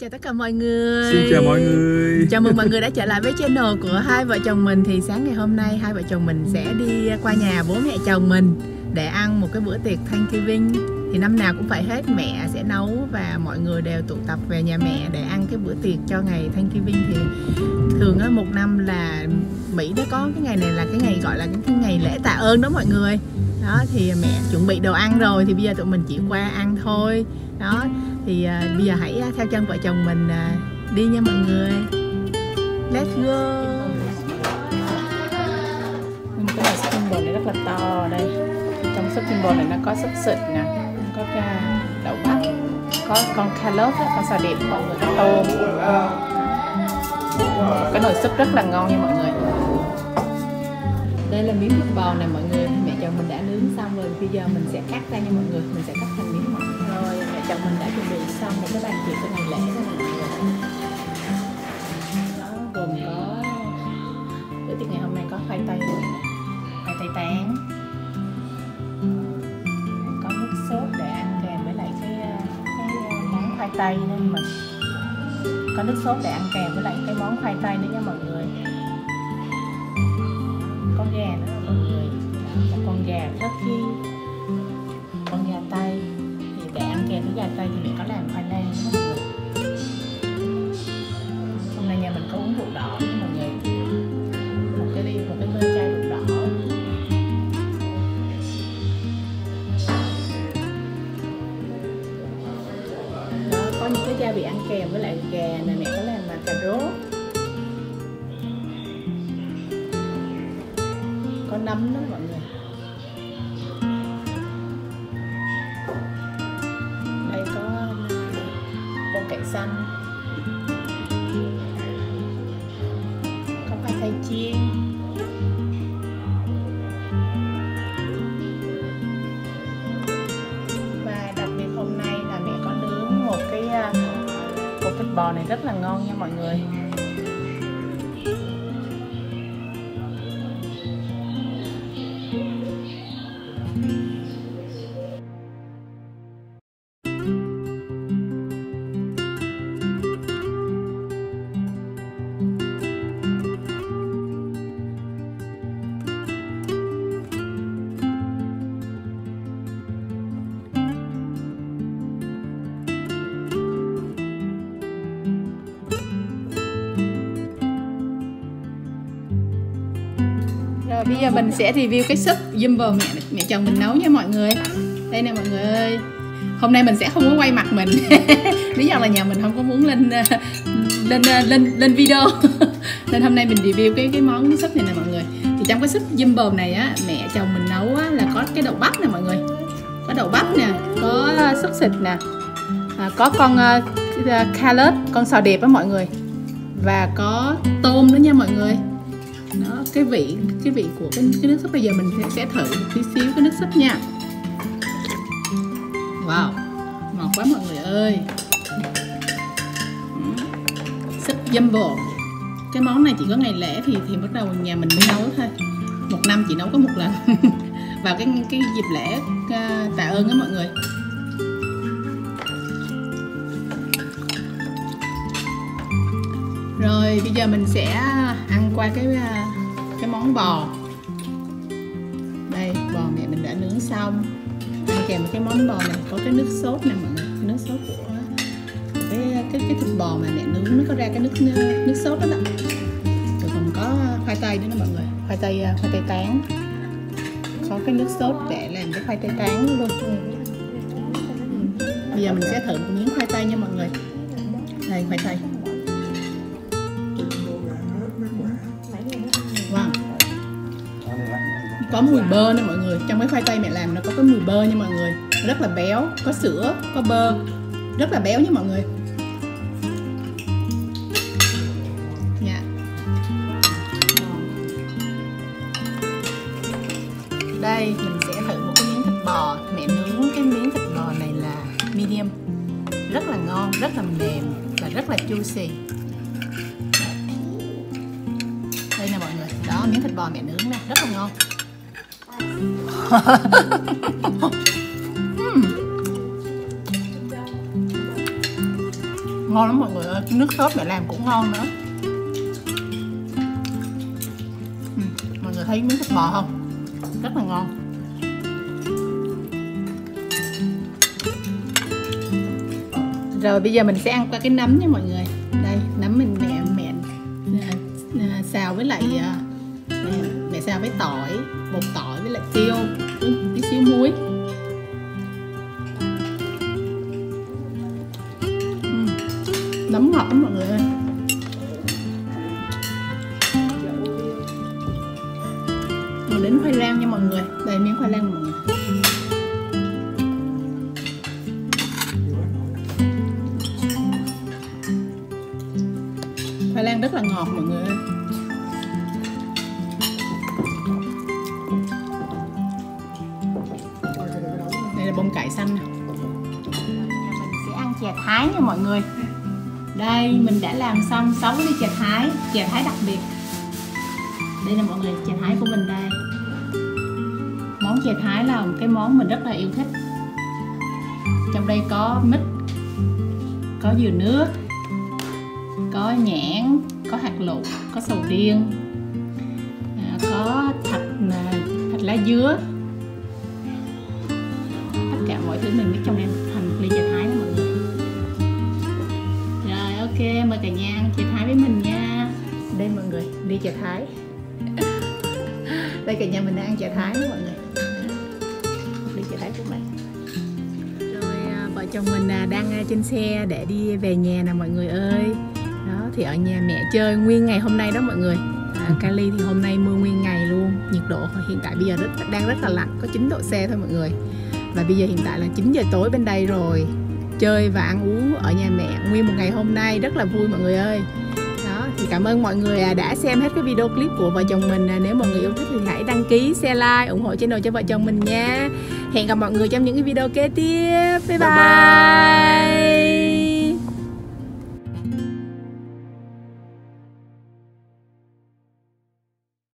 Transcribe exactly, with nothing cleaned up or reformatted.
chào tất cả mọi người. Xin chào mọi người. Chào mừng mọi người đã trở lại với channel của hai vợ chồng mình. Thì sáng ngày hôm nay hai vợ chồng mình sẽ đi qua nhà bố mẹ chồng mình để ăn một cái bữa tiệc Thanksgiving. Thì năm nào cũng phải hết, mẹ sẽ nấu và mọi người đều tụ tập về nhà mẹ để ăn cái bữa tiệc cho ngày Thanksgiving. Thì thường á, một năm là Mỹ nó có cái ngày này là cái ngày gọi là cái ngày lễ tạ ơn đó mọi người. Đó thì mẹ chuẩn bị đồ ăn rồi, thì bây giờ tụi mình chỉ qua ăn thôi. Đó thì uh, bây giờ hãy uh, theo chân vợ chồng mình uh, đi nha mọi người. Let's go. Cái nồi súp bò này rất là to đây. Trong súp bò này nó có súp sịt nè, có đậu bắp, có con callot, con sò điệp, mọi người, có tôm. Cái nồi súp rất là ngon nha mọi người. Đây là miếng thịt bò này mọi người, mẹ chồng mình đã nướng xong rồi, bây giờ mình sẽ cắt ra nha mọi người, mình sẽ cắt thành miếng mỏng. Rồi mẹ chồng mình đã chuẩn bị xong một cái bàn tiệc cho ngày lễ đó mọi người. Nó gồm có bữa tiệc ngày hôm nay có khoai tây, khoai tây tán, có nước sốt để ăn kèm với lại cái cái món khoai tây nữa mà có nước sốt để ăn kèm với lại cái món khoai tây nữa nha mọi người. Con gà nữa mọi người, một con gà turkey, con gà tây. Thì để ăn kèm với gà tây thì mình có làm khoai lang đó mọi người. Hôm nay nhà mình có uống rượu đỏ nha mọi người, một cái ly, một cái ly chai rượu đỏ. Đó, có những cái gia vị ăn kèm với lại gà này, mẹ có làm mà cà rốt, có nấm đó mọi người. Đây có bông cải xanh, có khoai tây chiên, và đặc biệt hôm nay là mẹ có nướng một cái cục thịt bò này rất là ngon nha mọi người. Rồi bây giờ mình sẽ review cái súp Jumbo mẹ mẹ chồng mình nấu nha mọi người. Đây nè mọi người ơi. Hôm nay mình sẽ không có quay mặt mình. Lý do là nhà mình không có muốn lên lên lên lên video. Nên hôm nay mình review cái cái món súp này nè mọi người. Thì trong cái súp Jumbo này á, mẹ chồng mình nấu á, là có cái đậu bắp nè mọi người. Có đậu bắp nè, có xúc xịt nè. À, có con uh, callot, con sò điệp á mọi người. Và có tôm nữa nha mọi người. Đó, cái vị cái vị của cái, cái nước súp bây giờ mình sẽ, sẽ thử một tí xíu cái nước súp nha. Wow, ngọt quá mọi người ơi. Súp Jumbo. Cái món này chỉ có ngày lễ thì thì bắt đầu nhà mình mới nấu thôi. Một năm chỉ nấu có một lần. Vào cái cái dịp lễ uh, tạ ơn đó mọi người. Rồi bây giờ mình sẽ ăn qua cái cái món bò. Đây, bò mẹ mình đã nướng xong. Ăn kèm với cái món bò này có cái nước sốt nè mọi người, cái nước sốt của cái cái cái thịt bò mà mẹ nướng nó có ra cái nước nước sốt đó đó. Rồi còn có khoai tây nữa nè mọi người, khoai tây khoai tây tán. Có cái nước sốt để làm cái khoai tây tán luôn. Bây giờ mình sẽ thử một miếng khoai tây nha mọi người. Đây khoai tây. Wow. Có mùi bơ nè mọi người. Trong cái khoai tây mẹ làm nó có cái mùi bơ nha mọi người. Nó rất là béo, có sữa, có bơ. Rất là béo nha mọi người. Dạ. Đây mình sẽ thử một cái miếng thịt bò. Mẹ nướng cái miếng thịt bò này là medium. Rất là ngon, rất là mềm và rất là juicy. Đây nè mọi người, đó miếng thịt bò mẹ nướng nè, rất là ngon. uhm. Ngon lắm mọi người ơi, cái nước sốt mẹ làm cũng ngon nữa. Ừ, mọi người thấy miếng thịt bò không? Rất là ngon. Rồi bây giờ mình sẽ ăn qua cái nấm nha mọi người. Đây, nấm mình mẹ mẹ à, à, xào với lại à, mẹ, mẹ xào với tỏi, bột tỏi với lại tiêu, tí xíu muối. uhm, Nấm ngọt lắm mọi người ơi. Rồi đến khoai lang nha mọi người. Đây miếng khoai lang mọi người. Khoai lang rất là ngọt mọi người ơi. Đây là bông cải xanh nè. Mình sẽ ăn chè Thái nha mọi người. Đây mình đã làm xong sáu ly chè Thái, chè Thái đặc biệt. Đây là mọi người, chè Thái của mình đây. Món chè Thái là một cái món mình rất là yêu thích. Trong đây có mít, có dừa nước, có nhãn, có hạt lựu, có sầu riêng, à, có thạch thạch lá dứa. Tất cả mọi thứ mình biết trong đây thành ly chè Thái đó mọi người. Rồi ok, mời cả nhà ăn chè Thái với mình nha. Đây mọi người, ly chè Thái. Đây cả nhà mình đang ăn chè Thái đó mọi người. Ly chè Thái của mình. Rồi vợ chồng mình đang trên xe để đi về nhà nè mọi người ơi. Đó thì ở nhà mẹ chơi nguyên ngày hôm nay đó mọi người. à, Cali thì hôm nay mưa nguyên ngày luôn. Nhiệt độ hiện tại bây giờ rất đang rất là lạnh, có chín độ C thôi mọi người. Và bây giờ hiện tại là chín giờ tối bên đây rồi. Chơi và ăn uống ở nhà mẹ nguyên một ngày hôm nay rất là vui mọi người ơi. Đó thì cảm ơn mọi người đã xem hết cái video clip của vợ chồng mình. Nếu mọi người yêu thích thì hãy đăng ký, share, like, ủng hộ channel cho vợ chồng mình nha. Hẹn gặp mọi người trong những cái video kế tiếp. Bye bye, bye, bye.